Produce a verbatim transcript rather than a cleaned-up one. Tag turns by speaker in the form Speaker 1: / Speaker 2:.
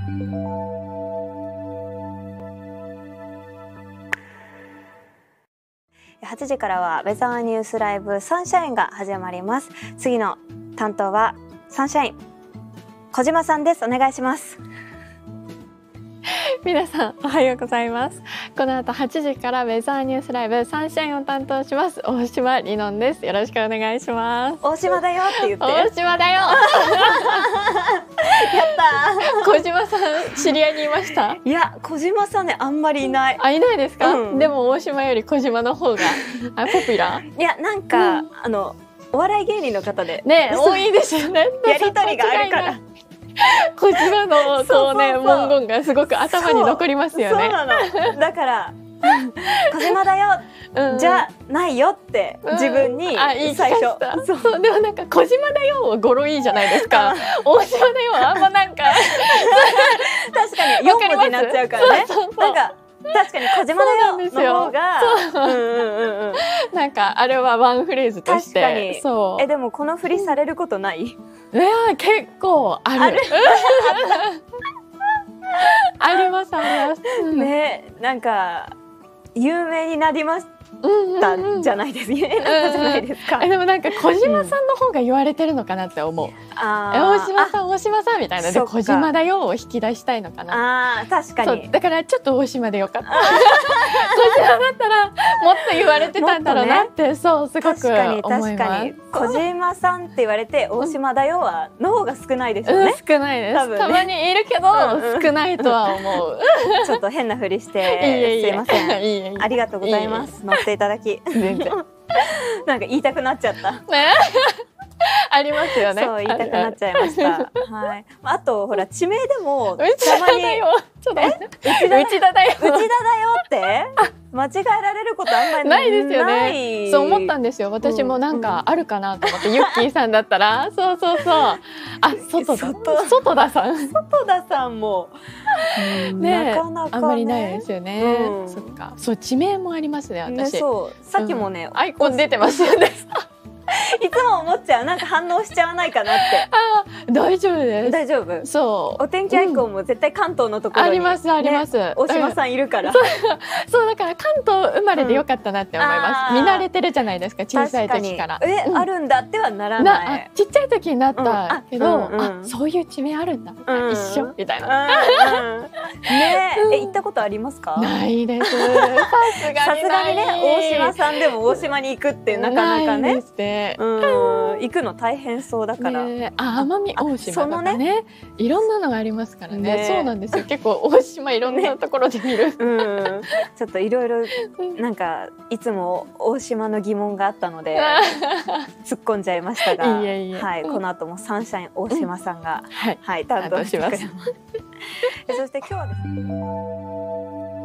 Speaker 1: はちじからはウェザーニュースライブサンシャインが始まります。次の担当はサンシャイン小島さんです。お願いします。
Speaker 2: 皆さんおはようございます。この後はちじからウェザーニュースライブサンシャインを担当します大島りのんです。よろしくお願いします。
Speaker 1: 大島だよって言って。
Speaker 2: 大島だよ。やった。小島さん知り合いにいました？
Speaker 1: いや、小島さんね、あんまりいない。
Speaker 2: あ、いないですか？
Speaker 1: うん、
Speaker 2: でも大島より小島の方があポピュラー？
Speaker 1: いや、なんか、うん、あのお笑い芸人の方で
Speaker 2: ね多いですよね。
Speaker 1: やりとりがあるから。
Speaker 2: 小島のこうね文言がすごく頭に残りますよね。
Speaker 1: そうなの。だから小島だよ、うん、じゃないよって自分に最初、
Speaker 2: うん、そうそう。でもなんか小島だよ語呂いいじゃないですか。大島だよあんまなんか
Speaker 1: 確かによん文字になっちゃうからね。そうそうそう、なんか確かに小島だよの方が
Speaker 2: なんかあれはワンフレーズとして。
Speaker 1: 確かに。
Speaker 2: そう。
Speaker 1: えでもこの振りされることない？
Speaker 2: いや結構ある。あるありますあります。
Speaker 1: ね、なんか有名になりましたじゃないですか。有名になったじゃないですか。
Speaker 2: でもなんか小島さんの方が言われてるのかなって思う。大島さん大島さんみたいなで小島だよを引き出したいのかな。
Speaker 1: あー確かに。
Speaker 2: だからちょっと大島でよかった。小島だったらもっと言われてたんだろうなって、そうすごく思います。
Speaker 1: 小島さんって言われて大島だよはの方が少ないですよね。
Speaker 2: 少ないです。たまにいるけど少ないとは思う。
Speaker 1: ちょっと変なふりしてすいません。ありがとうございます。乗っていただき。全然。なんか言いたくなっちゃった。
Speaker 2: ありますよね。
Speaker 1: そう言いたくなっちゃいました。はい。あとほら地名でも
Speaker 2: たまにちょっと内田だよ。
Speaker 1: 内田だよって間違えられることあんまり
Speaker 2: ないですよね。そう思ったんですよ。私もなんかあるかなと思ってユッキーさんだったらそうそうそう。あ外だ外田さん。
Speaker 1: 外田さんも
Speaker 2: ねあんまりないですよね。そっか。そう地名もありますね私。
Speaker 1: そうさっきもね
Speaker 2: アイコン出てますよね。
Speaker 1: いつも思っちゃう。なんか反応しちゃわないかなって。
Speaker 2: あ大丈夫です。
Speaker 1: 大丈夫。
Speaker 2: そう。
Speaker 1: お天気アイコンも絶対関東のところに、
Speaker 2: ありますあります。
Speaker 1: 大島さんいるから。
Speaker 2: そうだから関東生まれでよかったなって思います。見慣れてるじゃないですか小さい時から。
Speaker 1: えあるんだってはならない。
Speaker 2: ちっちゃい時になったけど、あそういう地名あるんだ一緒みたいな。
Speaker 1: ねえ行ったことありますか？
Speaker 2: ないです。さ
Speaker 1: すがにね大島さんでも大島に行くってなかなかね。行くの大変そうだから。
Speaker 2: あ奄美大島とかねいろんなのがありますからね。そうなんですよ。結構大島いろんなところで見る。
Speaker 1: ちょっといろいろなんかいつも大島の疑問があったので突っ込んじゃいましたが、はいこの後もサンシャイン大島さんがはい担当します。そして今日はですね。